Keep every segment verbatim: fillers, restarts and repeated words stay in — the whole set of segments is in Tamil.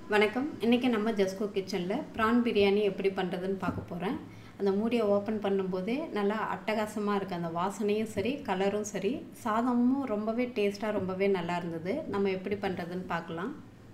வணக்கம். இன்றைக்கி நம்ம ஜஸ்கோ கிச்சனில் ப்ரான் பிரியாணி எப்படி பண்ணுறதுன்னு பார்க்க போகிறேன். அந்த மூடியை ஓப்பன் பண்ணும்போதே நல்லா அட்டகாசமாக இருக்குது. அந்த வாசனையும் சரி, கலரும் சரி, சாதமும் ரொம்பவே டேஸ்ட்டாக ரொம்பவே நல்லா இருந்தது. நம்ம எப்படி பண்ணுறதுன்னு பார்க்கலாம்.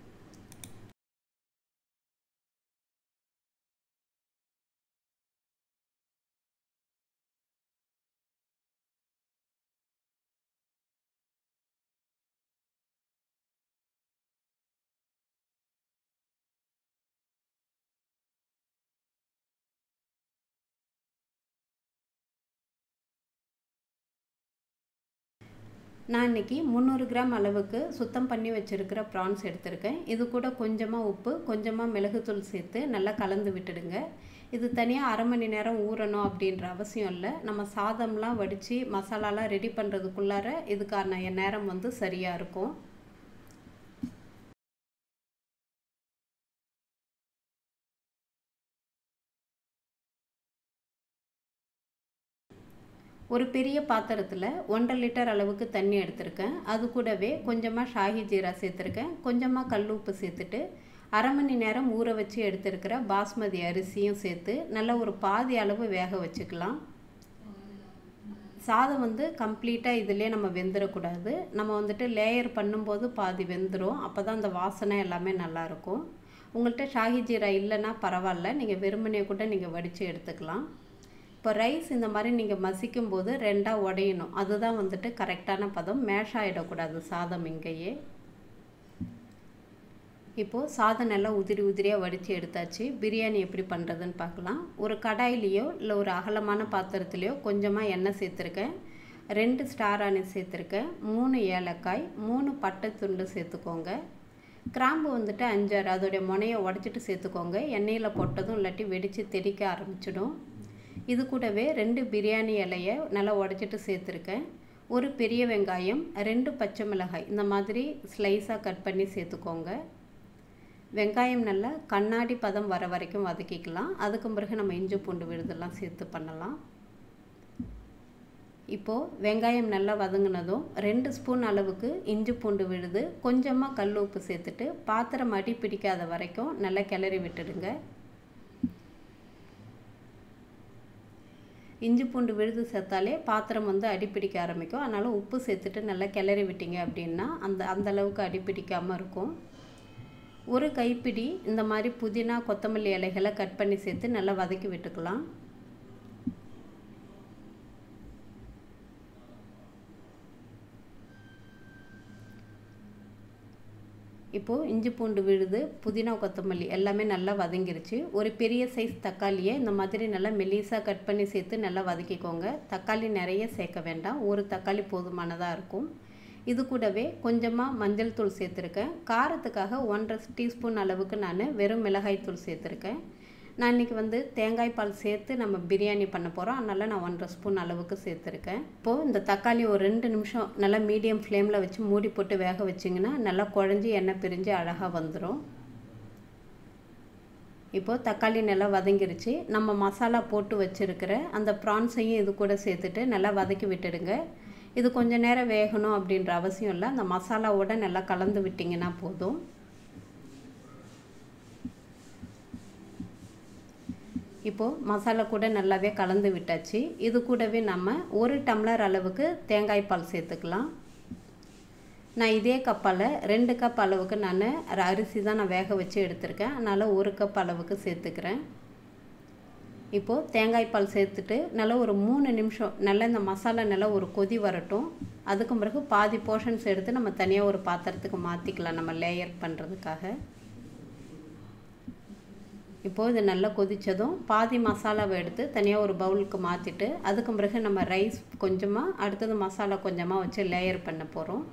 நான் இன்றைக்கி முந்நூறு கிராம் அளவுக்கு சுத்தம் பண்ணி வச்சுருக்கிற ப்ரான்ஸ் எடுத்திருக்கேன். இது கூட கொஞ்சமாக உப்பு, கொஞ்சமாக மிளகுத்தூள் சேர்த்து நல்லா கலந்து விட்டுடுங்க. இது தனியாக அரை மணி நேரம் ஊறணும் அப்படின்ற அவசியம் இல்லை. நம்ம சாதம்லாம் வடித்து மசாலாலாம் ரெடி பண்ணுறதுக்குள்ளார இதுக்கான நேரம் வந்து சரியாக இருக்கும். ஒரு பெரிய பாத்திரத்தில் ஒன்றரை லிட்டர் அளவுக்கு தண்ணி எடுத்திருக்கேன். அது கூடவே கொஞ்சமாக ஷாஹி ஜீரா சேர்த்துருக்கேன். கொஞ்சமாக கல் உப்பு சேர்த்துட்டு அரை மணி நேரம் ஊற வச்சு எடுத்துருக்கிற பாஸ்மதி அரிசியும் சேர்த்து நல்லா ஒரு பாதி அளவு வேக வச்சுக்கலாம். சாதம் வந்து கம்ப்ளீட்டாக இதிலே நம்ம வெந்துடக்கூடாது. நம்ம வந்துட்டு லேயர் பண்ணும்போது பாதி வெந்துடும். அப்போ தான் அந்த வாசனை எல்லாமே நல்லாயிருக்கும். உங்கள்கிட்ட ஷாஹி ஜீரா இல்லைன்னா பரவாயில்ல, நீங்கள் வெறுமனே கூட நீங்கள் வடித்து எடுத்துக்கலாம். இப்போ ரைஸ் இந்த மாதிரி நீங்கள் மசிக்கும் போது ரெண்டாக உடையணும். அதுதான் வந்துட்டு கரெக்டான பதம். மேஷ் ஆகிடக்கூடாது சாதம் இங்கேயே. இப்போது சாதம் நல்லா உதிரி உதிரியாக வடித்து எடுத்தாச்சு. பிரியாணி எப்படி பண்ணுறதுன்னு பார்க்கலாம். ஒரு கடாயிலையோ இல்லை ஒரு அகலமான பாத்திரத்துலையோ கொஞ்சமாக எண்ணெய் சேர்த்துருக்கேன். ரெண்டு ஸ்டார் ஆனிஸ் சேர்த்துருக்கேன். மூணு ஏலக்காய், மூணு பட்டை துண்டு சேர்த்துக்கோங்க. கிராம்பு வந்துட்டு அஞ்சாறு அதோடைய முனையை உடச்சிட்டு சேர்த்துக்கோங்க. எண்ணெயில் போட்டதும் இல்லாட்டி வெடித்து தெறிக்க ஆரம்பிச்சிடும். இது கூடவே ரெண்டு பிரியாணி இலையை நல்லா உடச்சிட்டு சேர்த்துருக்கேன். ஒரு பெரிய வெங்காயம், ரெண்டு பச்சை மிளகாய் இந்த மாதிரி ஸ்லைஸாக கட் பண்ணி சேர்த்துக்கோங்க. வெங்காயம் நல்லா கண்ணாடி பதம் வர வரைக்கும் வதக்கிக்கலாம். அதுக்கு பிறகு நம்ம இஞ்சி பூண்டு விழுதெல்லாம் சேர்த்து பண்ணலாம். இப்போது வெங்காயம் நல்லா வதங்கினதும் ரெண்டு ஸ்பூன் அளவுக்கு இஞ்சி பூண்டு விழுது, கொஞ்சமாக கல் உப்பு சேர்த்துட்டு பாத்திரம் அடி பிடிக்காத வரைக்கும் நல்லா கிளறி விட்டுடுங்க. இஞ்சி பூண்டு விழுது சேர்த்தாலே பாத்திரம் வந்து அடிப்பிடிக்க ஆரம்பிக்கும். அதனால் உப்பு சேர்த்துட்டு நல்லா கிளறி விட்டீங்க அப்படின்னா அந்த அந்தளவுக்கு அடிப்பிடிக்காமல் இருக்கும். ஒரு கைப்பிடி இந்த மாதிரி புதினா கொத்தமல்லி இலைகளை கட் பண்ணி சேர்த்து நல்லா வதக்கி விட்டுக்கலாம். இப்போது இஞ்சி பூண்டு விழுது, புதினா கொத்தமல்லி எல்லாமே நல்லா வதங்கிருச்சு. ஒரு பெரிய சைஸ் தக்காளியை இந்த மாதிரி நல்லா மெல்லிசாக கட் பண்ணி சேர்த்து நல்லா வதக்கிக்கோங்க. தக்காளி நிறைய சேர்க்க வேண்டாம், ஒரு தக்காளி போதுமானதாக இருக்கும். இது கூடவே கொஞ்சமாக மஞ்சள் தூள் சேர்த்துருக்கேன். காரத்துக்காக ஒன்றரை டீஸ்பூன் அளவுக்கு நான் வெறும் மிளகாய் தூள் சேர்த்துருக்கேன். நான் இன்றைக்கி வந்து தேங்காய் பால் சேர்த்து நம்ம பிரியாணி பண்ண போகிறோம். அதனால் நான் ஒன்றரை ஸ்பூன் அளவுக்கு சேர்த்துருக்கேன். இப்போது இந்த தக்காளி ஒரு ரெண்டு நிமிஷம் நல்லா மீடியம் ஃப்ளேமில் வச்சு மூடி போட்டு வேக வச்சிங்கன்னா நல்லா குழஞ்சி எண்ணெய் பிரிஞ்சு அழகாக வந்துடும். இப்போது தக்காளி நல்லா வதங்கிருச்சு. நம்ம மசாலா போட்டு வச்சுருக்கிற அந்த ப்ரான்ஸையும் இது கூட சேர்த்துட்டு நல்லா வதக்கி விட்டுடுங்க. இது கொஞ்சம் நேரம் வேகணும் அப்படின்ற அவசியம் இல்லை. அந்த மசாலாவோட நல்லா கலந்து விட்டிங்கன்னா போதும். இப்போது மசாலா கூட நல்லாவே கலந்து விட்டாச்சு. இது கூடவே நம்ம ஒரு டம்ளர் அளவுக்கு தேங்காய் பால் சேர்த்துக்கலாம். நான் இதே கப்பால் ரெண்டு கப் அளவுக்கு நான் அரிசி தான் நான் வேக வச்சு எடுத்திருக்கேன். அதனால் ஒரு கப் அளவுக்கு சேர்த்துக்கிறேன். இப்போது தேங்காய் பால் சேர்த்துட்டு நல்லா ஒரு மூணு நிமிஷம் நல்லா இந்த மசாலா நல்லா ஒரு கொதி வரட்டும். அதுக்கு பிறகு பாதி போர்ஷன்ஸ் எடுத்து நம்ம தனியாக ஒரு பாத்திரத்துக்கு மாற்றிக்கலாம் நம்ம லேயர் பண்ணுறதுக்காக. இப்போது இது நல்லா கொதித்ததும் பாதி மசாலாவை எடுத்து தனியாக ஒரு பவுலுக்கு மாற்றிட்டு அதுக்கு பிறகு நம்ம ரைஸ் கொஞ்சமாக, அடுத்தது மசாலா கொஞ்சமாக வச்சு லேயர் பண்ண போகிறோம்.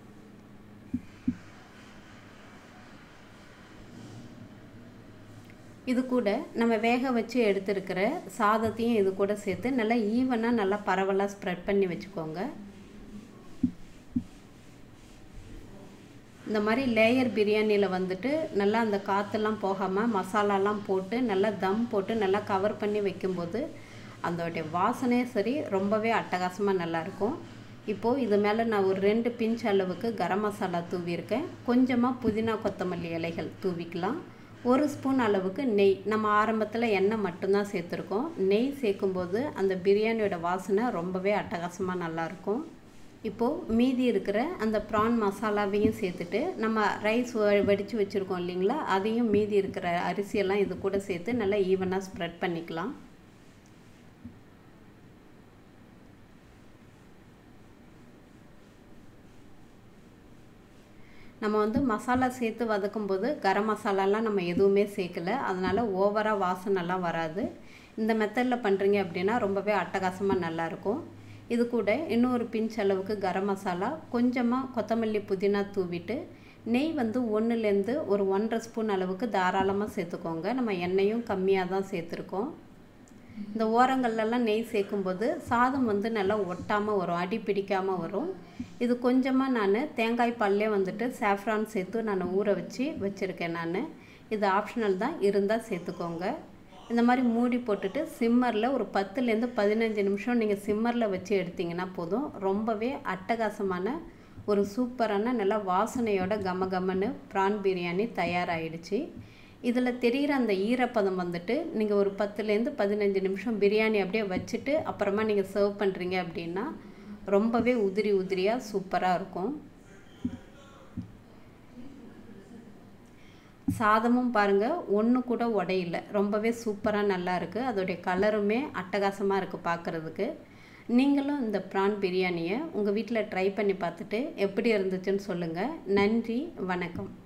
இது கூட நம்ம வேக வச்சு எடுத்துருக்கிற சாதத்தையும் இது கூட சேர்த்து நல்லா ஈவனாக நல்லா பரவலாக ஸ்ப்ரெட் பண்ணி வச்சுக்கோங்க. இந்த மாதிரி லேயர் பிரியாணியில் வந்துட்டு நல்லா அந்த காற்றெல்லாம் போகாமல் மசாலாலாம் போட்டு நல்லா தம் போட்டு நல்லா கவர் பண்ணி வைக்கும்போது அதோடைய வாசனையே சரி ரொம்பவே அட்டகாசமாக நல்லாயிருக்கும். இப்போது இது மேலே நான் ஒரு ரெண்டு பிஞ்ச் அளவுக்கு கரம் மசாலா தூவியிருக்கேன். கொஞ்சமாக புதினா கொத்தமல்லி இலைகள் தூவிக்கலாம். ஒரு ஸ்பூன் அளவுக்கு நெய். நம்ம ஆரம்பத்தில் எண்ணெய் மட்டும்தான் சேர்த்துருக்கோம். நெய் சேர்க்கும்போது அந்த பிரியாணியோட வாசனை ரொம்பவே அட்டகாசமாக நல்லாயிருக்கும். இப்போது மீதி இருக்கிற அந்த ப்ரான் மசாலாவையும் சேர்த்துட்டு நம்ம ரைஸ் வடித்து வச்சுருக்கோம் இல்லைங்களா, அதையும் மீதி இருக்கிற அரிசியெல்லாம் இது கூட சேர்த்து நல்லா ஈவனாக ஸ்ப்ரெட் பண்ணிக்கலாம். நம்ம வந்து மசாலா சேர்த்து வதக்கும்போது கரம் மசாலாலாம் நம்ம எதுவுமே சேர்க்கலை, அதனால் ஓவராக வாசனைலாம் வராது. இந்த மெத்தடில் பண்ணுறீங்க அப்படின்னா ரொம்பவே அட்டகாசமாக நல்லாயிருக்கும். இது கூட இன்னொரு பிஞ்ச் அளவுக்கு கரம் மசாலா, கொஞ்சமாக கொத்தமல்லி புதினா தூவிட்டு நெய் வந்து ஒன்றுலேருந்து ஒரு ஒன்றரை ஸ்பூன் அளவுக்கு தாராளமாக சேர்த்துக்கோங்க. நம்ம எண்ணெயும் கம்மியாக தான் சேர்த்துருக்கோம். இந்த ஓரங்கள்லாம் நெய் சேர்க்கும்போது சாதம் வந்து நல்லா ஒட்டாமல் வரும், அடி பிடிக்காமல் வரும். இது கொஞ்சமாக நான் தேங்காய் பால்லே வந்துட்டு சாஃப்ரான் சேர்த்து நான் ஊற வச்சு வச்சுருக்கேன். நான் இது ஆப்ஷனல் தான், இருந்தால் சேர்த்துக்கோங்க. இந்த மாதிரி மூடி போட்டுட்டு சிம்மரில் ஒரு பத்துலேருந்து பதினஞ்சு நிமிஷம் நீங்கள் சிம்மரில் வச்சு எடுத்திங்கன்னா போதும். ரொம்பவே அட்டகாசமான ஒரு சூப்பரான நல்லா வாசனையோட கம கமன்னு ப்ரான் பிரியாணி தயாராகிடுச்சு. இதில் தெரிகிற அந்த ஈரப்பதம் வந்துட்டு நீங்கள் ஒரு பத்துலேருந்து பதினஞ்சு நிமிஷம் பிரியாணி அப்படியே வச்சுட்டு அப்புறமா நீங்கள் சர்வ் பண்ணுறீங்க அப்படின்னா ரொம்பவே உதிரி உதிரியாக சூப்பராக இருக்கும். சாதமும் பாருங்கள் ஒன்று கூட உடையில, ரொம்பவே சூப்பராக நல்லா இருக்குது. அதோடைய கலருமே அட்டகாசமாக இருக்குது பார்க்குறதுக்கு. நீங்களும் இந்த ப்ரான் பிரியாணியை உங்கள் வீட்டில் ட்ரை பண்ணி பார்த்துட்டு எப்படி இருந்துச்சுன்னு சொல்லுங்கள். நன்றி, வணக்கம்.